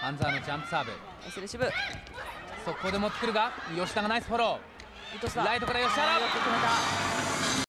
半沢のジャンプサーブ、 ナイスレシーブ。 速攻で持ってくるが吉田がナイスフォロー。ライトから吉原、 よく決めた。